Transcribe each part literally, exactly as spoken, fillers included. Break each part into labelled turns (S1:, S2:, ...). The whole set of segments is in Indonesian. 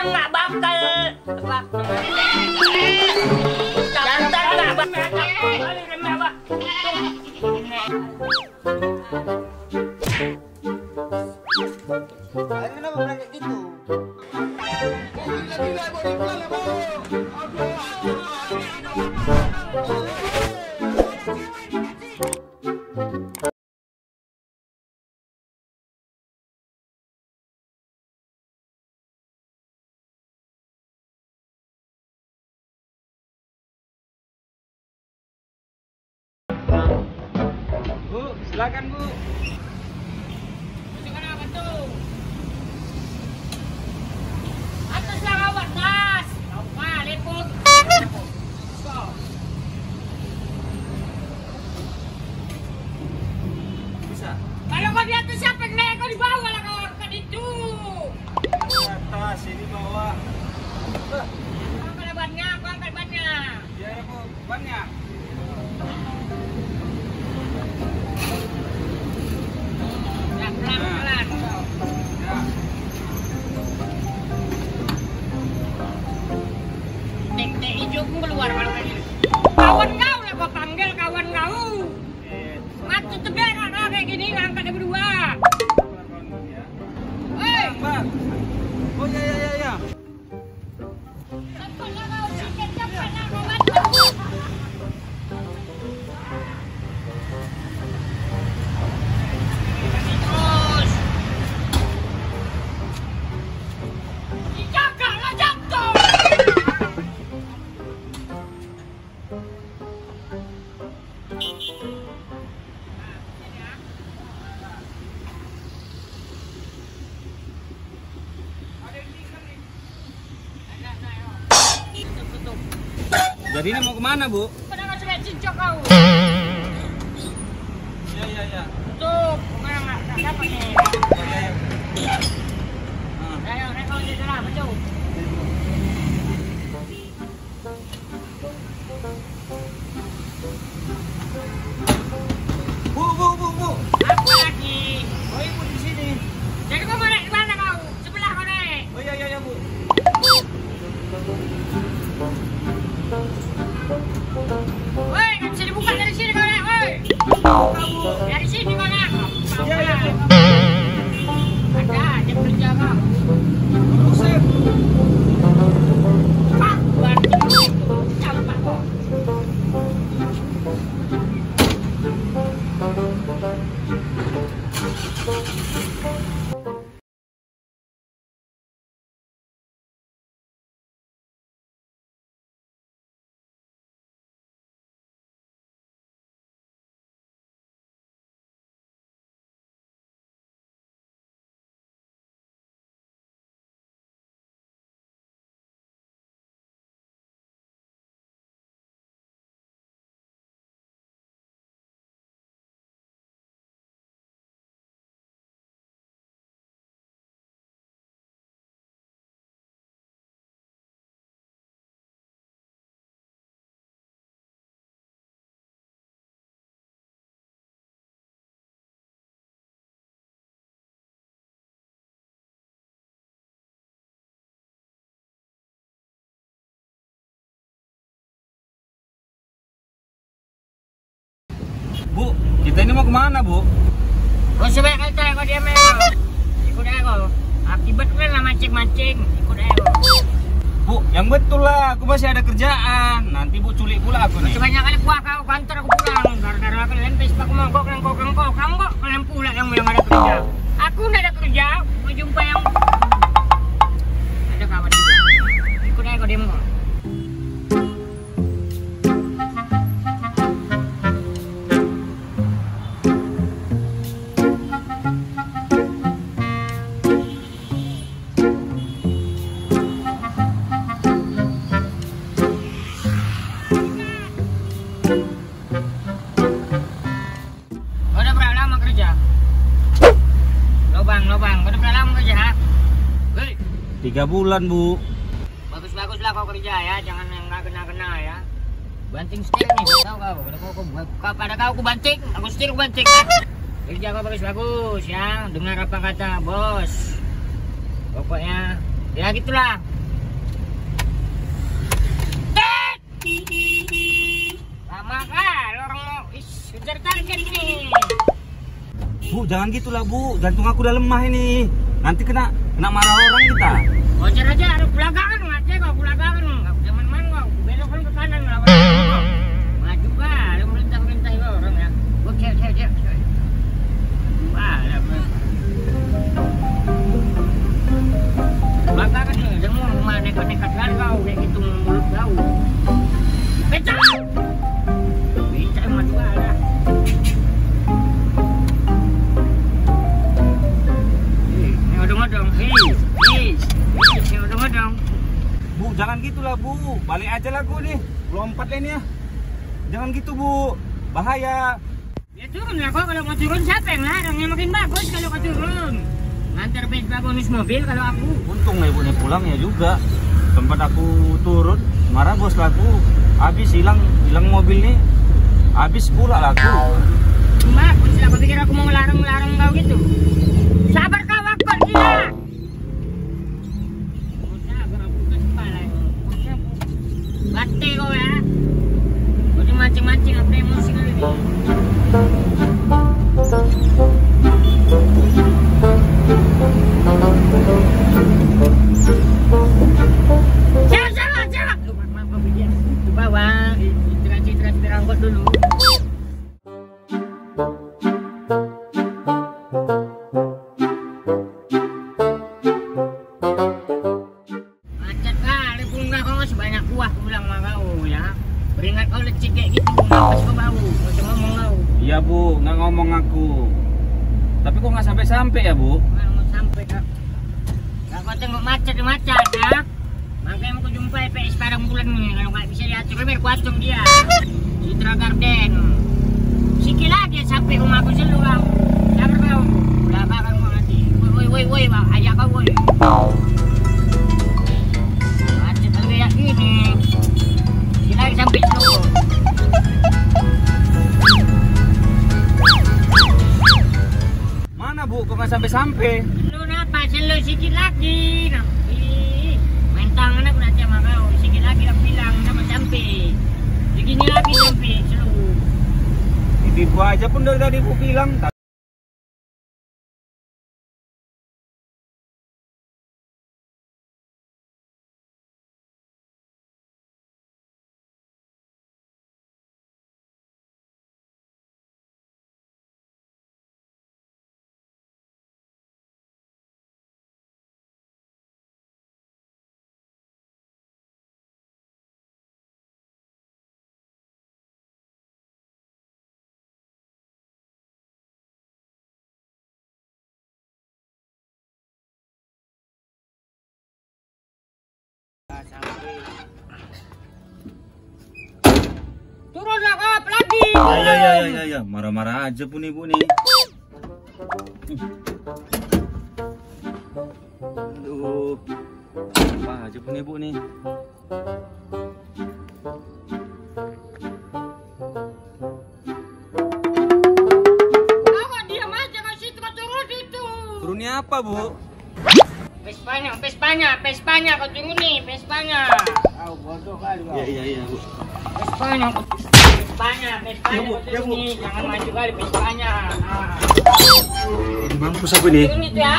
S1: nggak bakal jantan nggak bakal.
S2: Kenapa berantem gitu?
S3: Bu, silakan Bu.
S1: Itu kenapa tuh? Atas lah awak tas. Wah, liput.
S3: Bisa.
S1: Kalau kau di atas siapa yang naik? Kau di bawah lah kau kan itu.
S3: Di atas, ini bawah.
S1: Angkat bannya, aku angkat bannya.
S3: Ya, Bu, banyak.
S1: Ya, pelan-pelan.
S3: Ya.
S1: Tek-tek hijau pun keluar kalau kayak gini. Kawan kau lah kau panggil kawan kau.
S3: Eh,
S1: Mati tebera lah kayak gini angkatnya berdua.
S3: pelan-pelan ya.
S1: Hei,
S3: Bang. Oh ya ya ya ya.
S1: cepatlah kau sikit cepatlah kau bantu. Terus. Dijagalah jatuh.
S3: Jadi ini mau kemana Bu?
S1: Kenapa sudah cincok kau?
S3: Ya ya ya.
S1: Tuh, mana nggak nggak dapat nih.
S3: Ya ya ya. Ah.
S1: Ayo, ayo, kau jadi lah, betul.
S3: Bu Bu Bu Bu.
S1: Apa lagi?
S3: Oh Ibu di sini.
S1: Jadi kau mau naik di mana kau? Sebelah kau naik.
S3: Oh ya ya ya Bu.
S1: Woi, nggak bisa dibuka dari sini kau naik, woi. Dari sini kau naik.
S3: Ya ya Bu.
S1: Ada, dia kerja kau.
S3: Buset.
S1: Pak, bantu. Campak kau.
S3: Bu, kita ini mau kemana Bu?
S1: Kau sebaik kata kau diam ya. Ikut aja kau. Akibat kan lah mancing-mancing. Ikut aja kau.
S3: Bu, yang betul lah, aku masih ada kerjaan. Nanti Bu culik pula aku nih.
S1: Kebanyakan kuah kau, kantor aku pulang. Gara-gara kalian pespa aku mongkok, kengkok, kengkok. Kamu kok kalian pula yang yang ada kerja. Aku udah ada kerja, mau jumpa yang ada kawan juga. Ikut aja kau diam kau. Kau udah berapa lama kerja? Lobang, lobang. Kau udah berapa lama kerja? Hei,
S3: Tiga bulan Bu.
S1: bagus-bagus lah kau kerja ya, jangan yang nggak kena-kena ya. Banting setir nih, kau tahu kau. Pada kau, kau, kau pada kau aku banting, aku setir aku banting. Ya. Kerja kau bagus-bagus ya, dengar apa kata bos. Pokoknya ya gitulah. Lama kali orang mau ish, kejar target nih.
S3: Bu, jangan gitulah Bu, jantung aku udah lemah ini. Nanti kena kena marah orang kita.
S1: Wajar aja, harus belakangan, ngaca kau belakangan. Kau zaman mana kau, belokkan ke kanan lawan. Maju kah, lu merintah-merintah orang ya. Oke, oke, oke. Wah, belakangan nih, semua rumah nekat-nekat kan kau, kayak gitu mulut kau. Pecah! Pecah maju lah. Ngodong-ngodong, hei, hei, hei, ngodong-ngodong.
S3: Bu, jangan gitulah Bu, balik aja lah aku nih. Lompat ini ya. Jangan gitu Bu, bahaya.
S1: Ya turun lah kok, kalau mau turun siapa yang larang? Yang makin bagus kalau kau turun. Ngantar Vespa bonus mobil kalau aku.
S3: Untung lah ibunya pulang ya juga. Tempat aku turun, marah bos laku. Habis hilang hilang mobil nih. Habis pula laku.
S1: Bagus lah, kau pikir aku mau ngelarang-ngelarang kau gitu? Sabar kau, wakor gila. Sabar aku ke kepala. Bate kau ya. Kau di mancing-mancing apa emosi kali ini. Jangan, jangan, jangan. Maaf, maaf, biar di bawah. Citra-citra angkot dulu. Macet kali punggah kau sebanyak kuah aku bilang sama kau ya. Beringat kau lecik kayak gitu, napas kau bau. Kau cuma ngomong kau.
S3: Iya Bu, nggak ngomong aku. Tapi kok nggak sampai-sampai ya Bu?
S1: Nggak mau sampai kak. Gak kau tengok macet di macet ya. Makanya mau jumpai P S pada bulan nih. Kalau nggak bisa diatur biar kuatung dia. Citra Garden. Sikit lagi sampai rumah aku selalu kau. Sabar kau. Udah bakal mau nanti. Woi woi woi bang, ajak kau woi. Macet lagi kayak gini. Sikit lagi sampai selalu.
S3: Mana Bu, kok nggak sampai-sampai?
S1: Lu napa selalu sikit lagi. Nanti main tangan aku nanti sama kau. Sikit lagi aku bilang sama sampai. Begini lagi sampai selalu.
S3: Ibu aja pun dari tadi Bu bilang.
S1: Turunlah kau lagi.
S3: Ya ya ya ya ya, ya. Marah-marah aja pun ibu nih. Aduh, apa aja pun ibu nih.
S1: Kau kok diam aja kau situ kau turun itu.
S3: Turunnya apa Bu?
S1: Vespanya, Vespanya, Vespanya kau turun nih, Vespanya. Kau bodoh kali kau.
S3: Iya iya iya Bu.
S1: Vespanya, Vespanya, Vespanya kau turun nih, jangan maju kali Vespanya. Nah.
S3: Di mampus aku nih.
S1: Turun itu ya.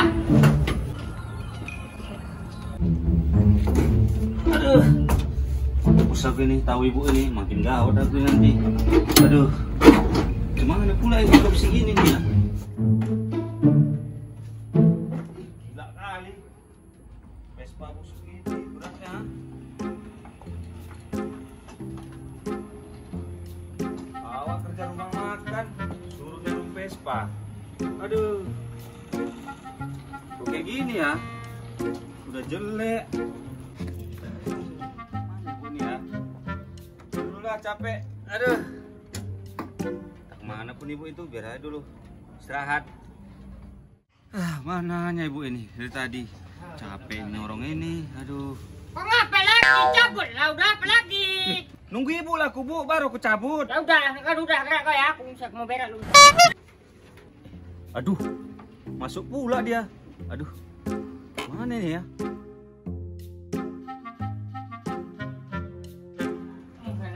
S3: Aduh, mampus aku ini, tahu ibu ini makin gawat aku nanti. Aduh, gimana pula ibu kok segini nih ya? Gila kali, Vespa busuk gitu beratnya. Awak kerja rumah makan, suruh jarum Vespa. Aduh, kok kayak gini ya? Udah jelek. Ya, dulu lah capek. Aduh, mana pun ibu itu biar aja dulu istirahat. Ah, mananya ibu ini dari tadi capek nyorong ini. Aduh.
S1: Kok ngapa lagi cabut lah udah apa lagi?
S3: Nunggu ibu lah aku Bu, baru aku cabut.
S1: Ya udah, kan udah gerak kau ya, aku mau berak dulu.
S3: Aduh, masuk pula dia. Aduh, mana ini ya?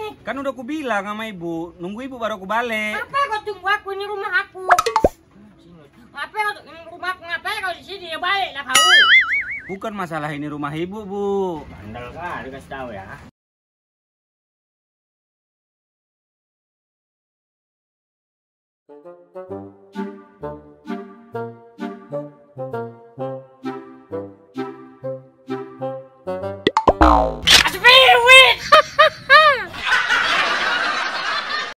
S3: Kan udah aku bilang sama ibu, nunggu ibu baru aku balik.
S1: Ngapain kau tunggu aku, ini rumah aku. Ngapain kau ini rumah aku, ngapain kau di sini, ya baliklah kau.
S3: Bukan masalah ini rumah ibu, Bu.
S1: Bandel kah, dikasih tahu ya.